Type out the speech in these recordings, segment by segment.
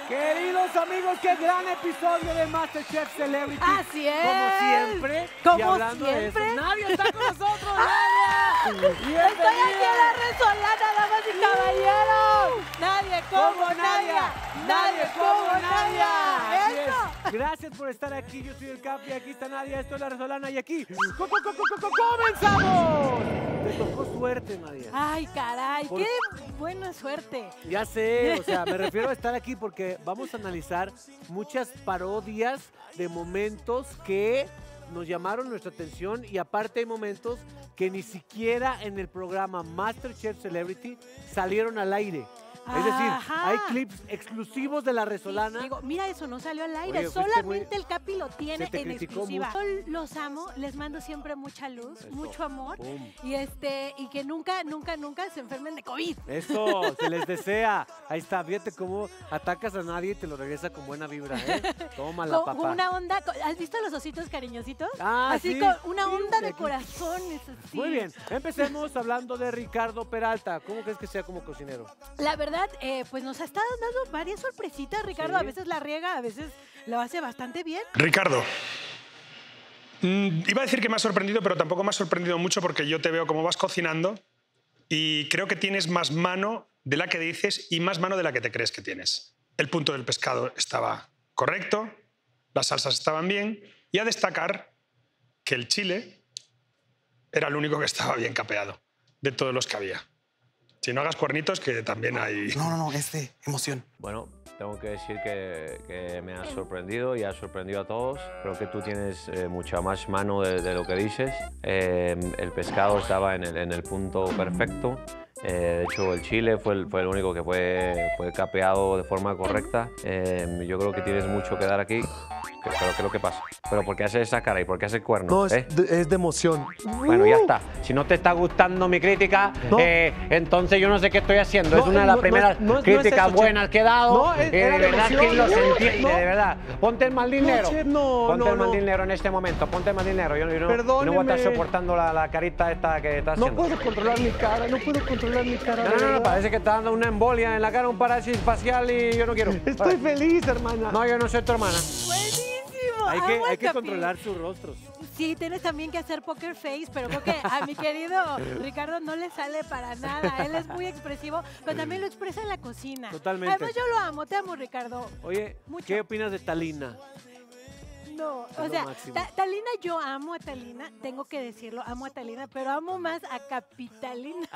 Queridos amigos, qué gran episodio de MasterChef Celebrity. Así es. Como siempre. Como y hablando siempre. de eso, Nadia está con nosotros, Nadia. Estoy aquí en la Resolana, damas y caballeros. Nadie como Nadia. Nadie como Nadia. Así es. Eso. Gracias por estar aquí. Yo soy el Capi, aquí está Nadia, esto es la Resolana y aquí ¡comenzamos! Te tocó suerte, Nadia. Ay, caray, qué buena suerte. Ya sé, o sea, me refiero a estar aquí porque vamos a analizar muchas parodias de momentos que nos llamaron nuestra atención y aparte hay momentos que ni siquiera en el programa MasterChef Celebrity salieron al aire. Es decir, Ajá. hay clips exclusivos de la Resolana. Digo, mira, eso no salió al aire, Oye, fuiste solamente el Capi lo tiene se te en criticó exclusiva. mucho. Yo los amo, les mando siempre mucha luz, Eso. mucho amor Pum. y que nunca se enfermen de COVID. Eso, se les desea. Ahí está, fíjate cómo atacas a nadie y te lo regresa con buena vibra, ¿eh? Tómala, Con papá. una onda, ¿has visto los ositos cariñositos? Ah, así sí. con una Sí, onda de aquí. corazones. Así. Muy bien, empecemos hablando de Ricardo Peralta. ¿Cómo crees que sea como cocinero? La verdad, pues nos ha estado dando varias sorpresitas, Ricardo. Sí. A veces la riega, a veces lo hace bastante bien. Ricardo, iba a decir que me ha sorprendido, pero tampoco me ha sorprendido mucho porque yo te veo cómo vas cocinando y creo que tienes más mano de la que dices y más mano de la que te crees que tienes. El punto del pescado estaba correcto, las salsas estaban bien y a destacar que el chile era el único que estaba bien capeado de todos los que había. Si no hagas cuernitos, que también hay... No, es de emoción. Bueno, tengo que decir que me ha sorprendido y ha sorprendido a todos. Creo que tú tienes mucha más mano de lo que dices. El pescado estaba en el punto perfecto. De hecho, el chile fue el único que fue capeado de forma correcta. Yo creo que tienes mucho que dar aquí. Pero ¿qué es lo que pasa? ¿Pero por qué haces esa cara y por qué haces cuernos? No, es de emoción. Bueno, ya está. Si no te está gustando mi crítica, No. Entonces yo no sé qué estoy haciendo. No, es una de las no, primeras no es críticas eso, buenas que he dado. No, de era la verdad emoción. que lo se No, entiende, no. de verdad. Ponte el mal dinero. chef, no, Ponte no, el mal no. dinero en este momento. Ponte el mal dinero. Yo no voy a Perdóneme. estar soportando la carita esta que estás No haciendo. puedo controlar mi cara, no puedo controlar mi cara. de No, verdad. parece que está dando una embolia en la cara, un parálisis facial y yo no quiero. Estoy feliz, hermana. No, yo no soy tu hermana. Buenísimo. Hay amo al que Capi. controlar sus rostros. Sí, tienes también que hacer poker face, pero creo que a mi querido Ricardo no le sale para nada. Él es muy expresivo, pero también lo expresa en la cocina. Totalmente. Además, yo lo amo, te amo, Ricardo. Oye, Mucho. ¿qué opinas de Talina? No, Es o lo sea, máximo. Talina, yo amo a Talina, tengo que decirlo, amo a Talina, pero amo más a Capitalina.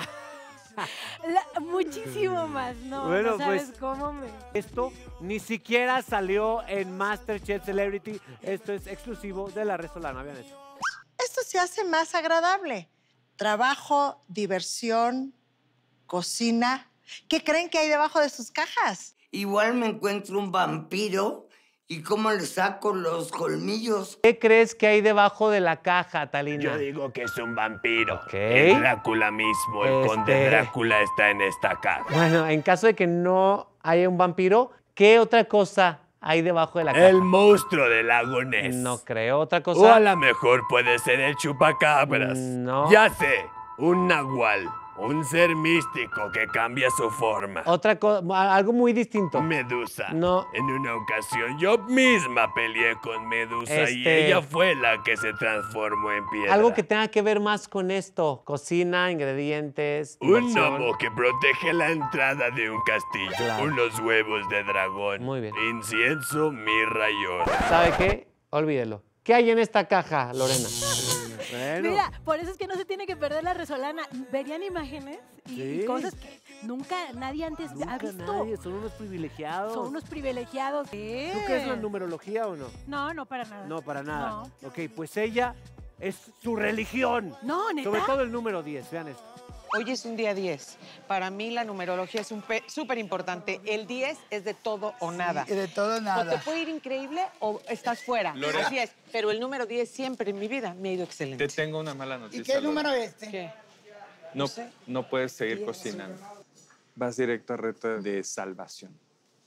Muchísimo más, no, Bueno, no sabes pues, cómo me... Esto ni siquiera salió en MasterChef Celebrity. Esto es exclusivo de la Resolana. Vean esto. Esto se hace más agradable. Trabajo, diversión, cocina. ¿Qué creen que hay debajo de sus cajas? Igual me encuentro un vampiro y cómo le saco los colmillos. ¿Qué crees que hay debajo de la caja, Talina? Yo digo que es un vampiro. Ok. Es Drácula mismo. El conde Drácula está en esta caja. Bueno, en caso de que no haya un vampiro, ¿qué otra cosa hay debajo de la caja? El monstruo del lago Ness. No creo. ¿Otra O a cosa? lo mejor puede ser el chupacabras. No. Ya sé, un nahual. Un ser místico que cambia su forma. Otra cosa, algo muy distinto. Medusa. No. En una ocasión yo misma peleé con Medusa y ella fue la que se transformó en piedra. Algo que tenga que ver más con esto. Cocina, ingredientes, Un diversión. gnomo que protege la entrada de un castillo. Claro. Unos huevos de dragón. Muy bien. Incienso, mirra y oro. ¿Sabe qué? Olvídelo. ¿Qué hay en esta caja, Lorena? Bueno, Mira, por eso es que no se tiene que perder la Resolana. Verían imágenes y Sí. cosas que nunca nadie antes ha nunca visto. nadie, son unos privilegiados. Son unos privilegiados. ¿Tú crees en la numerología o no? No, no para nada. No, para nada. No. Ok, pues ella es su religión. No, ¿neta? Sobre todo el número 10, vean esto. Hoy es un día 10. Para mí la numerología es súper importante. El 10 es de todo o nada. Y de todo O te nada. puede ir increíble o estás fuera. Lore. Así es. Pero el número 10 siempre en mi vida me ha ido excelente. Te tengo una mala noticia. ¿Y qué Lore. número es este? ¿Qué? No, sé. no puedes seguir cocinando. Vas directo a reto de salvación.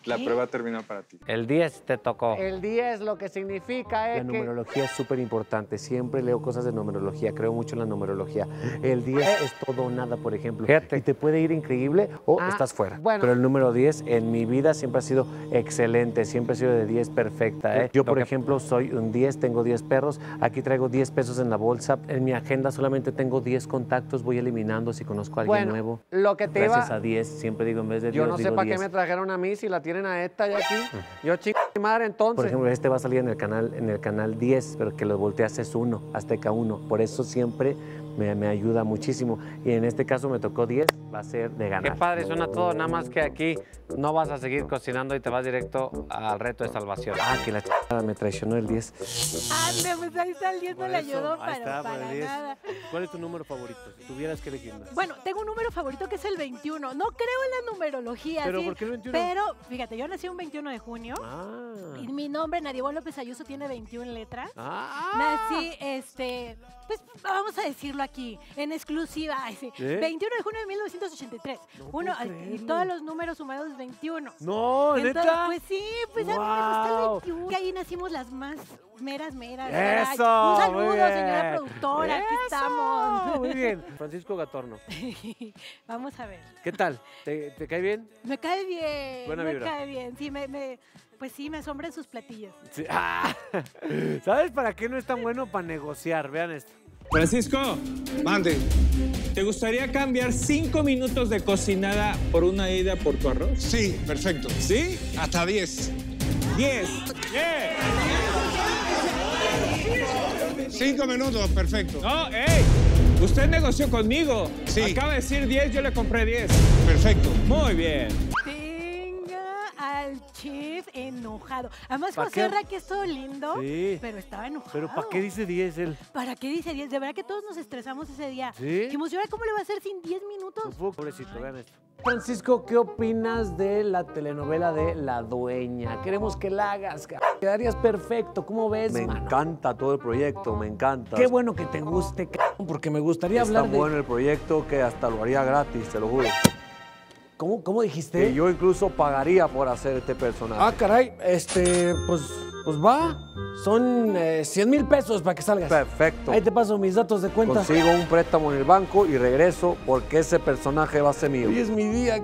La prueba termina para ti. El 10 te tocó. El 10 lo que significa es La que... numerología es súper importante. Siempre leo cosas de numerología. Creo mucho en la numerología. El 10 es todo o nada, por ejemplo. Fíjate. Y te puede ir increíble o estás fuera. bueno. Pero el número 10 en mi vida siempre ha sido excelente. Siempre ha sido de 10 perfecta. Yo, por ejemplo, soy un 10, tengo 10 perros. Aquí traigo 10 pesos en la bolsa. En mi agenda solamente tengo 10 contactos. Voy eliminando si conozco a alguien nuevo. Lo que te Gracias a 10, siempre digo en vez de Dios, Yo no sé digo para 10. qué me trajeron a mí si la tienen a esta ya aquí. Yo mi madre entonces. Por ejemplo, este va a salir en el canal 10, pero que lo volteas es 1, Azteca 1. Por eso siempre me ayuda muchísimo. Y en este caso me tocó 10, va a ser de ganar. Qué padre suena todo, nada más que aquí no vas a seguir cocinando y te vas directo al reto de salvación. Ah, que la chingada me traicionó el 10. Ande, pues ahí está el 10, no le ayudó para nada. ¿Cuál es tu número favorito? Si tuvieras que elegir más. Bueno, tengo un número favorito que es el 21. No creo en la numerología. ¿Pero ¿sí? por qué el 21? Pero, fíjate, yo nací un 21 de junio. Ah. Y mi nombre, Nadiboa López Ayuso, tiene 21 letras. Ah. Nací, pues vamos a decirlo aquí, en exclusiva. Ay, sí. 21 de junio de 1983. Y todos los números sumados 21. No, Entonces, ¿neta? pues sí, pues a mí me gusta el 21. Y ahí nacimos las más meras. ¡Eso! Un saludo, Muy bien. señora productora, aquí ¡Eso! estamos. Muy bien. Francisco Gatorno. Vamos a ver. ¿Qué tal? ¿Te cae bien? Me cae bien. Buena me vibra. cae bien. Sí, pues sí, me asombran sus platillos. Sí. Ah. ¿Sabes para qué no es tan bueno? Para negociar. Vean esto. Francisco, mande. ¿Te gustaría cambiar 5 minutos de cocinada por una ida por tu arroz? Sí, perfecto. ¿Sí? Hasta 10. 10. 5 minutos, perfecto. No, ¡ey! Usted negoció conmigo. Sí. Acaba de decir 10, yo le compré 10. Perfecto. Muy bien. Tenga al chef enojado. Además, ¿Pa' José qué? Ra, que es todo lindo, Sí. pero estaba enojado. ¿Pero para qué dice 10 él? ¿Para qué dice 10? De verdad que todos nos estresamos ese día. ¿Sí? Dijimos, ¿y ahora cómo le va a hacer sin 10 minutos? Pobrecito, vean esto. Francisco, ¿qué opinas de la telenovela de La Dueña? Queremos que la hagas, quedarías perfecto. ¿Cómo ves, Me mano? encanta todo el proyecto, me encanta. Qué bueno que te guste, porque me gustaría Está hablar de... bueno el proyecto que hasta lo haría gratis, te lo juro. ¿Cómo dijiste? Que yo incluso pagaría por hacer este personaje. Ah, caray, pues va. Son 100,000 pesos para que salgas. Perfecto. Ahí te paso mis datos de cuenta. Consigo un préstamo en el banco y regreso porque ese personaje va a ser mío. Hoy es mi día.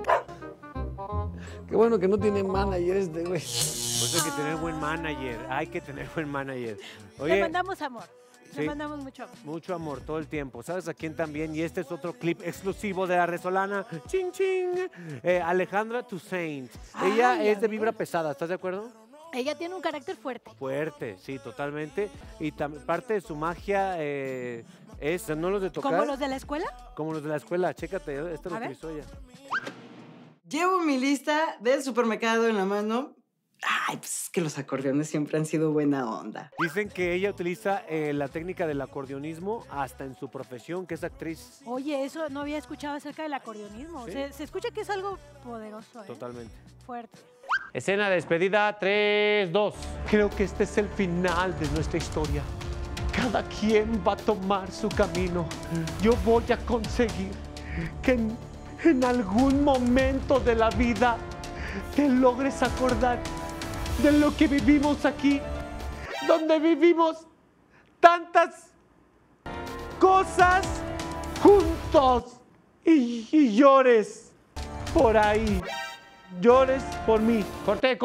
Qué bueno que no tiene manager este, güey. Pues hay que tener buen manager. Hay que tener buen manager. Le Oye, mandamos amor. Le Sí. mandamos mucho amor. mucho amor todo el tiempo. ¿Sabes a quién también? Y este es otro clip exclusivo de La Resolana. ¡Ching, ching! Alejandra Toussaint. Ella Ay, es a de ver. vibra pesada, ¿estás de acuerdo? Ella tiene un carácter fuerte. Fuerte, sí, totalmente. Y parte de su magia es, no los de tocar. ¿Como los de la escuela? Como los de la escuela. Chécate, esto lo A ver. utilizó ella. Llevo mi lista del supermercado en la mano. Ay, pues es que los acordeones siempre han sido buena onda. Dicen que ella utiliza la técnica del acordeonismo hasta en su profesión, que es actriz. Oye, eso no había escuchado acerca del acordeonismo. Sí. Se escucha que es algo poderoso, ¿eh? Totalmente. Fuerte. Escena de despedida, 3, 2. Creo que este es el final de nuestra historia. Cada quien va a tomar su camino. Yo voy a conseguir que en algún momento de la vida te logres acordar de lo que vivimos aquí, donde vivimos tantas cosas juntos y llores por ahí. Llores por mí. Corte.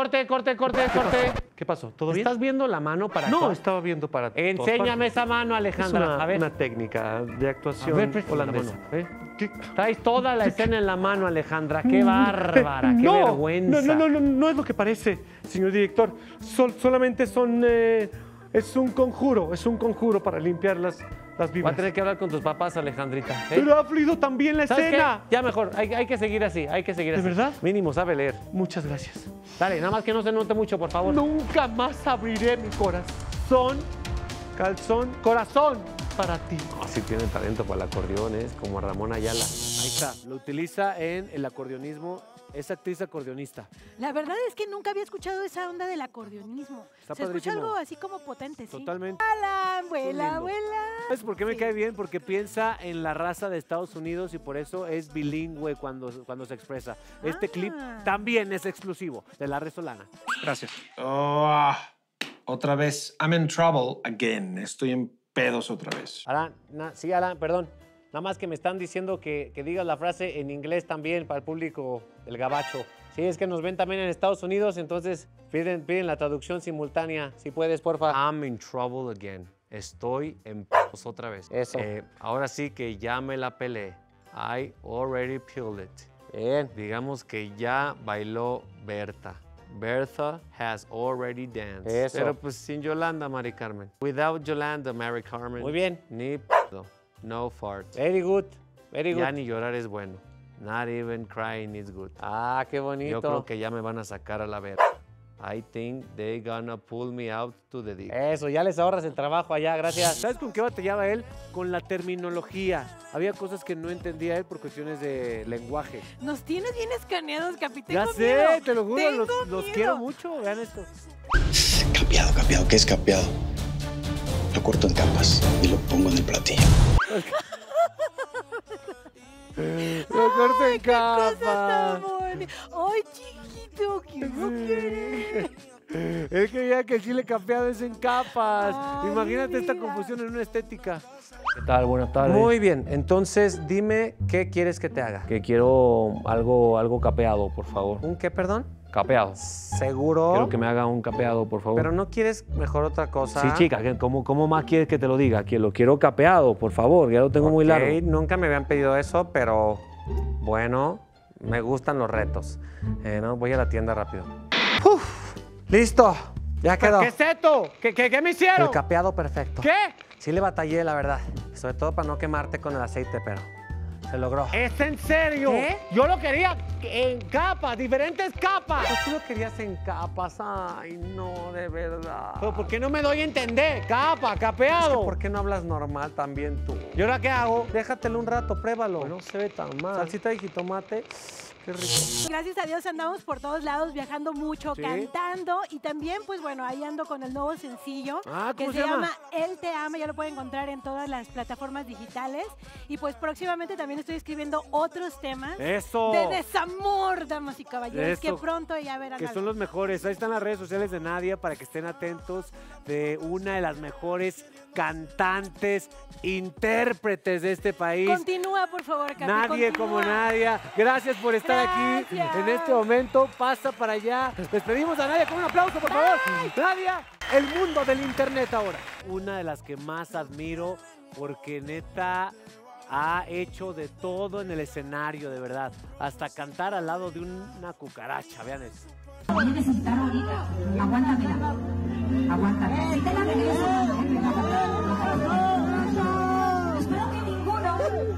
¿Qué pasó? ¿Todo bien? ¿Estás viendo la mano para No, actuar? estaba viendo para todas Enséñame partes. esa mano, Alejandra. Es a ver. una técnica de actuación A ver, préstame la holandesa. mano, Traes toda la escena en la mano, Alejandra. ¡Qué bárbara! ¡Qué No, vergüenza! No es lo que parece, señor director. Solamente son... es un conjuro para limpiar las Voy vibras. a tener que hablar con tus papás, Alejandrita. ¿eh? Pero ha fluido también la ¿Sabes escena. qué? Ya mejor, hay que seguir así, ¿De verdad? Mínimo, sabe leer. Muchas gracias. Dale, nada más que no se note mucho, por favor. Nunca más abriré mi corazón, corazón para ti. Así tiene talento para el acordeón, es como Ramón Ayala. Ahí está, lo utiliza en el acordeonismo Es actriz acordeonista. La verdad es que nunca había escuchado esa onda del acordeonismo. Está Se escucha padrísimo. algo así como potente, ¿sí? Totalmente. Alan, vuela, lindo. vuela. ¿Sabes por qué me cae bien? Porque piensa en la raza de Estados Unidos y por eso es bilingüe cuando se expresa. Este clip también es exclusivo de La Resolana. Gracias. Otra vez. I'm in trouble again. Estoy en pedos otra vez. Alan, sí, Alan, perdón. Nada más que me están diciendo que digas la frase en inglés también para el público del gabacho. Sí, es que nos ven también en Estados Unidos, entonces piden la traducción simultánea. Si puedes, porfa. I'm in trouble again. Estoy en pedos otra vez. Eso. Ahora sí que ya me la pelé. I already peeled it. Bien. Digamos que ya bailó Berta. Bertha has already danced. Eso. Pero pues sin Yolanda, Mari Carmen. Without Yolanda, Mari Carmen. Muy bien. Ni pedo. No farts. Very good. Very good. Ya ni llorar es bueno. Not even crying is good. Ah, qué bonito. Yo creo que ya me van a sacar a la verga. I think they gonna pull me out to the dick. Eso, ya les ahorras el trabajo allá, gracias. ¿Sabes con qué batallaba él? Con la terminología. Había cosas que no entendía él por cuestiones de lenguaje. Nos tienes bien escaneados, Capi. Ya Tengo sé, miedo. te lo juro, Tengo los miedo. quiero mucho. Vean esto. Capeado, ¿qué es capeado? Lo corto en capas y lo pongo en el platillo. Lo corto en capas. Ay, chiquito, ¿qué no quieres? Él creía que el chile capeado es en capas. Ay, Imagínate esta confusión en una estética. ¿Qué tal? Buenas tardes. Muy bien, entonces dime qué quieres que te haga. Que quiero algo capeado, por favor. ¿Un qué, perdón? Capeado. ¿Seguro? Quiero que me haga un capeado, por favor. ¿Pero no quieres mejor otra cosa? Sí, chica, ¿cómo más quieres que te lo diga? Que lo quiero capeado, por favor, ya lo tengo muy largo. Nunca me habían pedido eso, pero bueno, me gustan los retos. No, voy a la tienda rápido. ¡Uf! ¡Listo! Ya quedó. ¿Qué es esto? ¿Qué me hicieron? El capeado perfecto. ¿Qué? Sí le batallé, la verdad. Sobre todo para no quemarte con el aceite, pero se logró. ¿Es en serio? ¿Qué? Yo lo quería en capas, diferentes capas. Pues tú lo querías en capas. Ay, no, de verdad. ¿Pero por qué no me doy a entender? Capa, capeado. Es que ¿por qué no hablas normal también tú? ¿Y ahora qué hago? Déjatelo un rato, pruébalo. No se ve tan mal. Salsita de jitomate. Qué rico. Gracias a Dios andamos por todos lados, viajando mucho, Sí. cantando. Y también, pues bueno, ahí ando con el nuevo sencillo que ¿cómo se se llama? llama Él te ama. Ya lo pueden encontrar en todas las plataformas digitales. Y pues próximamente también estoy escribiendo otros temas ¡Eso! de desamor, damas y caballeros, Eso. que pronto ya verán. Que algo. son los mejores. Ahí están las redes sociales de Nadia para que estén atentos de una de las mejores cantantes, intérpretes de este país. Continúa, por favor, Capi. Nadie continúa. como Nadia. Gracias por estar aquí Gracias. en este momento. Pasa para allá. Despedimos a Nadia con un aplauso, por favor. Nadia, el mundo del internet ahora. Una de las que más admiro porque neta ha hecho de todo en el escenario, de verdad. Hasta cantar al lado de una cucaracha. Vean eso. Voy a necesitar ahorita. Aguántamela. Aguántame. Si te la regreso. Espero que ninguno.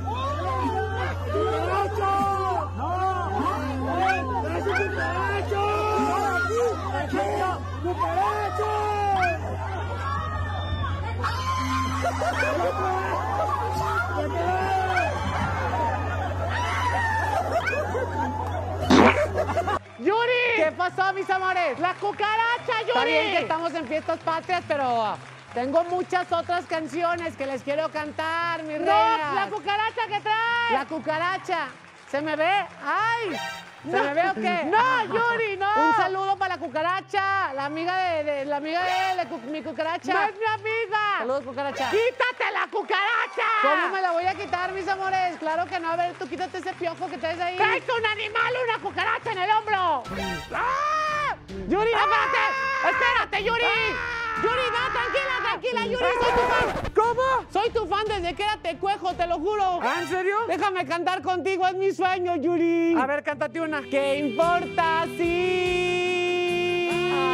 ¡Yuri! ¿Qué pasó, mis amores? ¡La cucaracha, Yuri! Está bien que estamos en fiestas patrias, pero tengo muchas otras canciones que les quiero cantar, mi reina. ¡La cucaracha que trae! ¡La cucaracha! ¿Se me ve? ¡Ay! ¿Se me ve o qué? ¡No, Yuri, no! Un saludo para la cucaracha, la amiga de mi cucaracha. ¡No es mi amiga! Saludos, cucaracha. ¡Quítate la cucaracha! ¿Cómo me la voy a quitar, mis amores? Claro que no. A ver, tú quítate ese piojo que traes ahí. ¡Traes un animal, una cucaracha en el hombro! ¡Ah! ¡Yuri, no, espérate! ¡Espérate, Yuri! Yuri, no, tranquila, Yuri, soy tu fan. ¿Cómo? Soy tu fan desde que era tecuejo, te lo juro. ¿Ah, en serio? Déjame cantar contigo, es mi sueño, Yuri. A ver, cántate una. ¿Qué importa si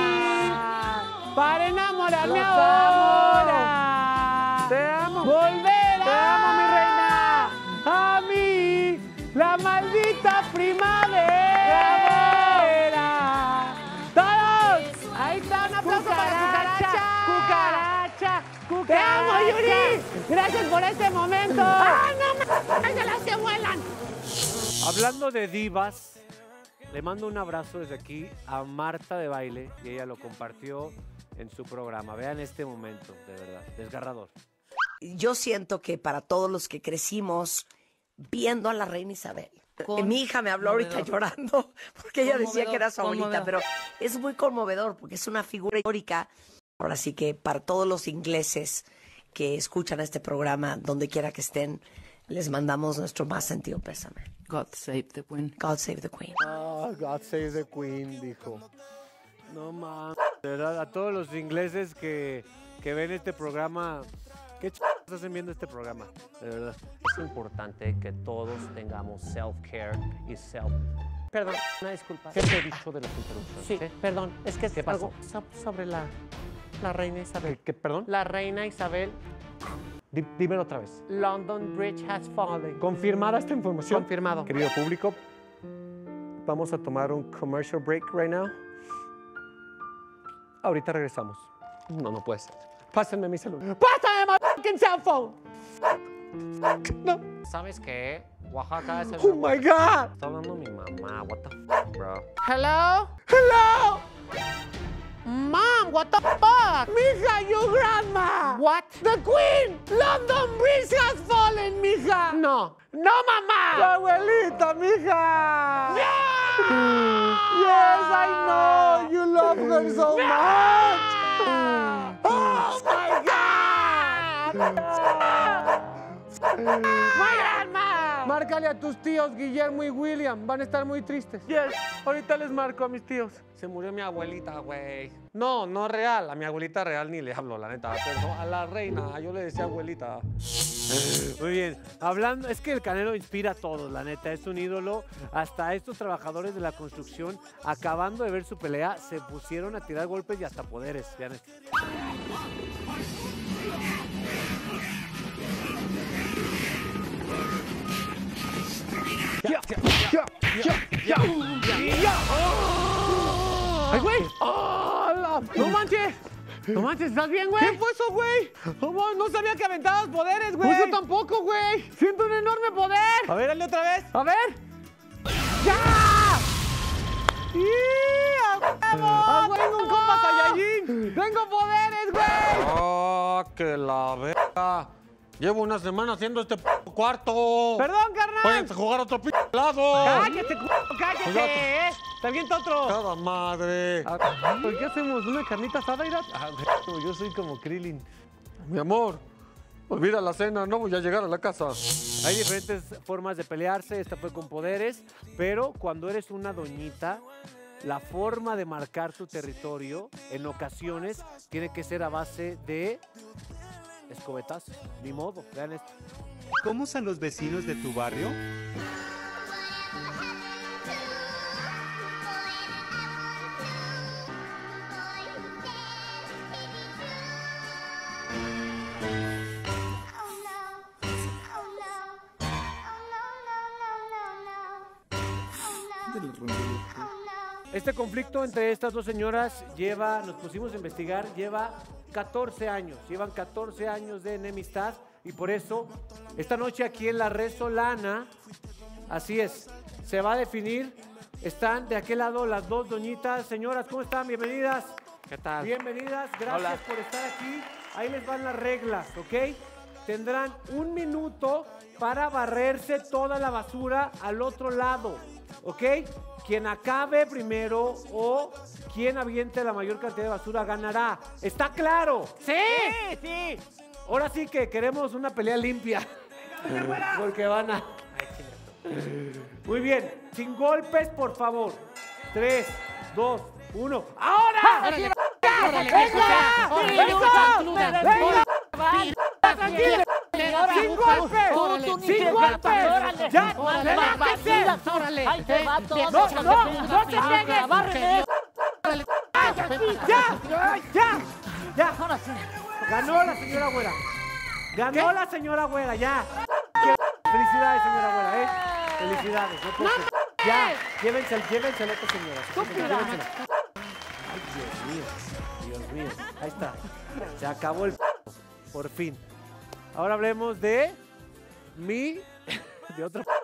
para enamorarme ahora? Te amo. Volver Te amo, mi reina. a mí, la maldita primavera. ¡Todos! Ahí está, un aplauso para la cucaracha. ¡Te amo, Yuri! ¡Gracias por este momento! ¡Ah, no! ¡Es de las que vuelan! Hablando de divas, Le mando un abrazo desde aquí a Marta de Baile y ella lo compartió en su programa. Vean este momento, de verdad, desgarrador. Yo siento que para todos los que crecimos viendo a la reina Isabel, mi hija me habló ahorita llorando porque ella decía que era su abuelita, pero es muy conmovedor porque es una figura histórica. Ahora sí que para todos los ingleses que escuchan este programa, donde quiera que estén, les mandamos nuestro más sentido pésame. God save the Queen. God save the Queen. Ah, God save the Queen, dijo. No mames, de verdad, a todos los ingleses que ven este programa, ¿qué hacen viendo este programa? De verdad. Es importante que todos tengamos self-care y Perdón, una disculpa. ¿Qué te he dicho de las interrupciones? Sí, perdón, es que es algo sobre la reina Isabel. ¿Qué, perdón? La reina Isabel. Dímelo otra vez. London Bridge has fallen. ¿Confirmada esta información? Confirmado. Querido público, vamos a tomar un commercial break right now. Ahorita regresamos. No puede ser. Pásenme mi celular. ¡Pásame my fucking cell phone! No. ¿Sabes qué? Oaxaca es el... Oh my God! Está hablando mi mamá. What the fuck, bro? Hello? Hello? Mom, what the fuck? Mija, your grandma. What? The Queen. London Bridge has fallen, mija. No. No, mamá. Tu abuelita, mija. Yeah. Yes, I know. You love her so much. Oh my God. My grandma. Márcale a tus tíos Guillermo y William. Van a estar muy tristes. Yes. Ahorita les marco a mis tíos. Se murió mi abuelita, güey. No real. A mi abuelita real ni le hablo, la neta. Pero a la reina, yo le decía abuelita. Muy bien. Hablando, es que el Canelo inspira a todos, la neta. Es un ídolo. Hasta estos trabajadores de la construcción, acabando de ver su pelea, se pusieron a tirar golpes y hasta poderes. Vean esto. ¡Ay, güey! ¡Oh, ¡no manches! ¡No manches! ¿Estás bien, güey? ¿Qué fue eso, güey? No sabía que aventabas poderes, güey. Pues yo tampoco, güey. Siento un enorme poder. A ver, dale otra vez. A ver. ¡Ya! ¡Vamos! ¡Tengo un compa Saiyajin! ¡Tengo poderes, güey! ¡Ah, que la verga! Llevo una semana haciendo este cuarto. ¡Perdón, carnal! ¡Váyanse a jugar otro lado! ¡Cállate, cállate! ¡Te avienta otro! ¡Cada madre! ¿Por qué hacemos una carnita asada, Irat? Yo soy como Krillin. Mi amor, olvida la cena, no voy a llegar a la casa. Hay diferentes formas de pelearse, esta fue con poderes, pero cuando eres una doñita, la forma de marcar tu territorio, en ocasiones, tiene que ser a base de escobetazos. Ni modo, vean esto. ¿Cómo son los vecinos de tu barrio? Este conflicto entre estas dos señoras nos pusimos a investigar, lleva 14 años. Llevan 14 años de enemistad y por eso esta noche aquí en la Resolana, así es, se va a definir. Están de aquel lado las dos doñitas. Señoras, ¿cómo están? Bienvenidas. ¿Qué tal? Bienvenidas, gracias. Hola. Por estar aquí. Ahí les van las reglas, ¿ok? Tendrán 1 minuto para barrerse toda la basura al otro lado, ¿ok? Quien acabe primero o quien aviente la mayor cantidad de basura ganará. ¿Está claro? ¡Sí! ¡Sí! ¡Sí! Ahora sí que queremos una pelea limpia. Porque van a... Muy bien. Sin golpes, por favor. 3, 2, 1. ¡Ahora! ¡Venga! ¡Tranquilo! ¡Sin golpes! ¡Sin golpes! ¡Ya! ¡Relájese! ¡No se peguen! ¡Ya! Ganó la señora Güera. Ganó la señora Güera, ya. Felicidades, señora Güera, ¿eh? Felicidades. Ya, llévensela a esta señora. Ay, Dios mío. Ahí está. Se acabó el... Por fin. Ahora hablemos de otra...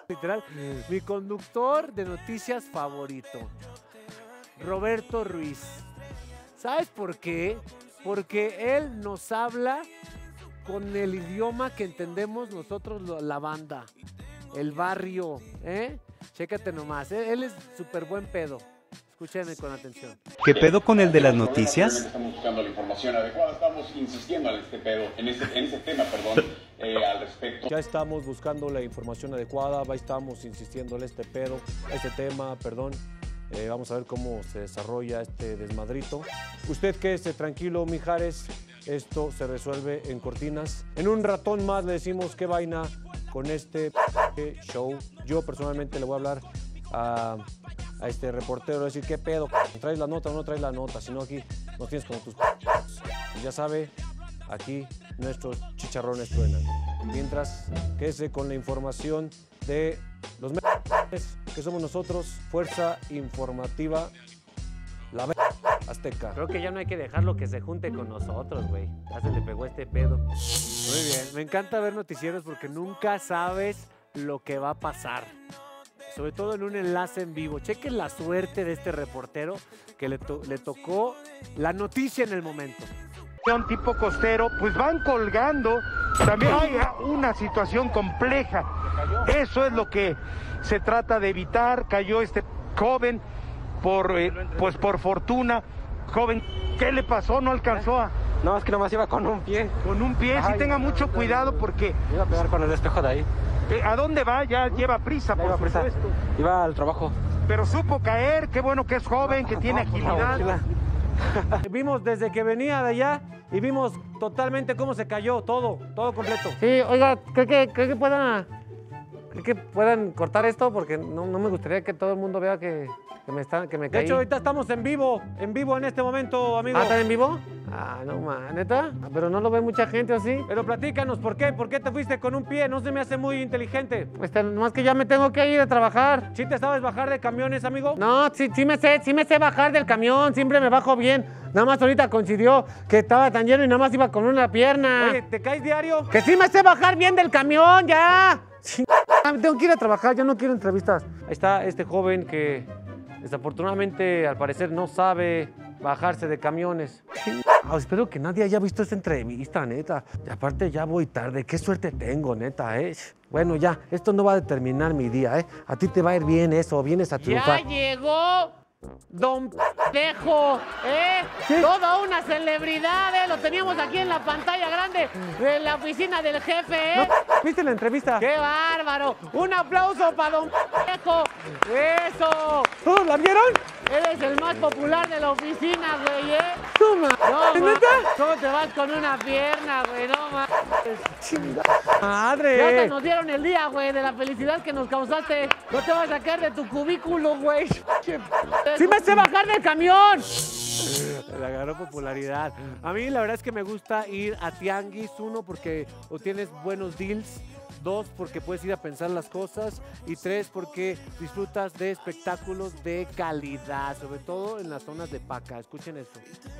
literal, mi conductor de noticias favorito, Roberto Ruiz. ¿Sabes por qué? Porque él nos habla con el idioma que entendemos nosotros, la banda, el barrio, ¿eh? Chécate nomás, ¿eh? Él es súper buen pedo. Escúchenme con atención. ¿Qué pedo con el de las noticias? Estamos buscando la información adecuada, estamos insistiendo en este pedo, en ese tema, perdón, al respecto. Ya estamos buscando la información adecuada, estamos insistiendo en este pedo, este tema, perdón. Vamos a ver cómo se desarrolla este desmadrito. Usted quédese tranquilo, Mijares, esto se resuelve en cortinas. En un ratón más le decimos qué vaina con este show. Yo personalmente le voy a hablar a este reportero, decir qué pedo, traes la nota o no traes la nota, sino aquí nos tienes con tus y ya sabe, aquí nuestros chicharrones truenan. Mientras, quédese con la información de los que somos nosotros, Fuerza Informativa, la Azteca. Creo que ya no hay que dejarlo que se junte con nosotros, güey. Ya se le pegó este pedo. Muy bien, me encanta ver noticieros porque nunca sabes lo que va a pasar. Sobre todo en un enlace en vivo. Chequen la suerte de este reportero que le tocó la noticia en el momento. Un tipo costero, pues van colgando. También hay una situación compleja. Eso es lo que se trata de evitar. Cayó este joven pues por fortuna. Joven, ¿qué le pasó? ¿No alcanzó a...? No, es que nomás iba con un pie. Con un pie, sí tenga mucho cuidado porque... Iba a pegar con el espejo de ahí. ¿A dónde va? Ya lleva prisa, por supuesto. Iba al trabajo. Pero supo caer, qué bueno que es joven, que tiene agilidad. Vimos desde que venía de allá y vimos totalmente cómo se cayó, todo completo. Sí, oiga, ¿cree que puedan cortar esto? Porque no me gustaría que todo el mundo vea que me caí. De hecho, ahorita estamos en vivo en este momento, amigo. ¿Ah, están en vivo? Ah, no, man, ¿neta? Pero no lo ve mucha gente, ¿o sí? Pero platícanos, ¿por qué? ¿Por qué te fuiste con un pie? No se me hace muy inteligente. Nomás que ya me tengo que ir a trabajar. ¿Sí te sabes bajar de camiones, amigo? No, sí me sé bajar del camión, siempre me bajo bien. Nada más ahorita coincidió que estaba tan lleno y nada más iba con una pierna. Oye, ¿te caes diario? ¡Que sí me sé bajar bien del camión, ya! Tengo que ir a trabajar, ya no quiero entrevistas. Ahí está este joven que desafortunadamente, al parecer, no sabe bajarse de camiones. Espero que nadie haya visto esta entrevista, neta. Y aparte ya voy tarde, qué suerte tengo, neta, Bueno, ya, esto no va a determinar mi día, A ti te va a ir bien eso, vienes a triunfar. ¡Ya llegó Don Tejo! ¿Sí? Toda una celebridad, Lo teníamos aquí en la pantalla grande de la oficina del jefe, ¿No? ¿Viste la entrevista? ¡Qué bárbaro! ¡Un aplauso para Don Tejo! ¡Eso! ¿Todos la vieron? Eres el más popular de la oficina, güey, Toma. No, ¿Neta? ¿Cómo te vas con una pierna, güey? No, ¡Madre! Ya te nos dieron el día, güey, de la felicidad que nos causaste. No te vas a sacar de tu cubículo, güey. ¡Sí me sé bajar del camión! Le agarró popularidad. A mí la verdad es que me gusta ir a tianguis, uno, porque obtienes buenos deals. 2, porque puedes ir a pensar las cosas. Y 3, porque disfrutas de espectáculos de calidad, sobre todo en las zonas de Paca. Escuchen esto.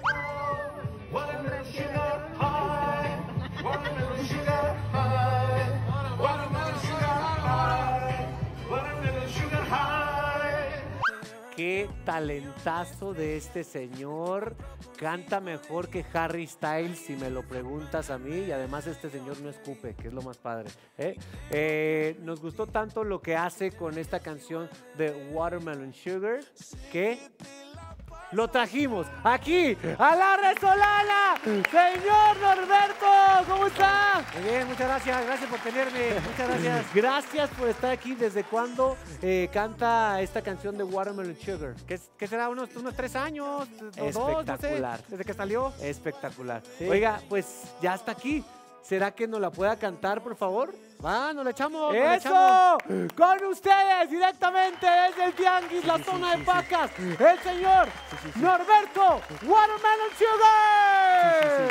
Qué talentazo de este señor. Canta mejor que Harry Styles, si me lo preguntas a mí. Y además este señor no escupe, que es lo más padre. Nos gustó tanto lo que hace con esta canción de Watermelon Sugar que lo trajimos aquí a la Resolana. Señor Norberto, ¿cómo está? Muy bien, muchas gracias. Gracias por tenerme. Muchas gracias. Gracias por estar aquí. ¿Desde cuándo canta esta canción de Watermelon Sugar? ¿Qué será? ¿Unos 3 años? Espectacular. No sé, ¿desde que salió? Espectacular. Sí. Oiga, pues ya está aquí. ¿Será que nos la pueda cantar, por favor? Va, nos la echamos. ¡Eso! Con ustedes, directamente desde el Tianguis, la zona de Pacas, el señor Norberto Watermelon Sugar.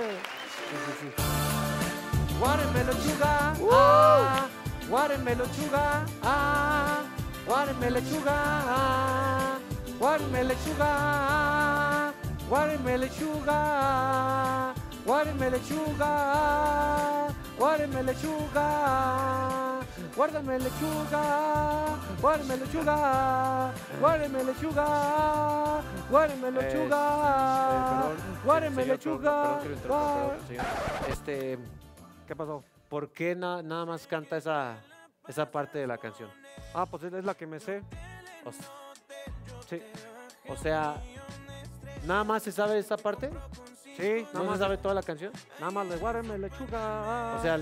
Watermelon Sugar. Watermelon Sugar. Watermelon Sugar. Watermelon Sugar. Watermelon Sugar. Watermelon Sugar. Watermelon Sugar. Guárdame lechuga, guárdame lechuga, guárdame lechuga, guárdame lechuga, guárdame lechuga. ¿Qué pasó? ¿Por qué nada más canta esa parte de la canción? Ah, pues es la que me sé. Sí. O sea, ¿nada más se sabe esa parte? Sí, ¿No se sabe toda la canción? Nada más le guárdame lechuga. O sea,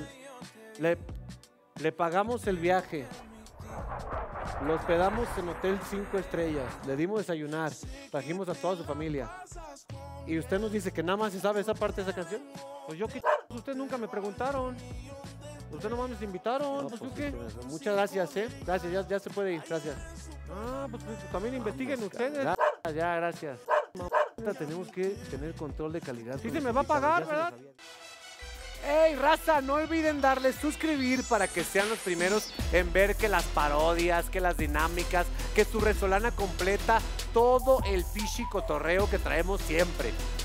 le pagamos el viaje, lo hospedamos en hotel 5 estrellas, le dimos desayunar, trajimos a toda su familia. ¿Y usted nos dice que nada más se sabe esa parte de esa canción? Pues yo qué ustedes nunca me preguntaron. Ustedes nomás nos invitaron. No, pues, pues, ¿qué? Muchas gracias, Gracias, ya se puede ir, gracias. Ah, pues también investiguen ustedes. Ya, gracias. Tenemos que tener control de calidad. Sí se me va a pagar, ¿verdad? ¡Ey, raza! No olviden darle suscribir para que sean los primeros en ver que las parodias, que las dinámicas, que su resolana completa, todo el fishy cotorreo que traemos siempre.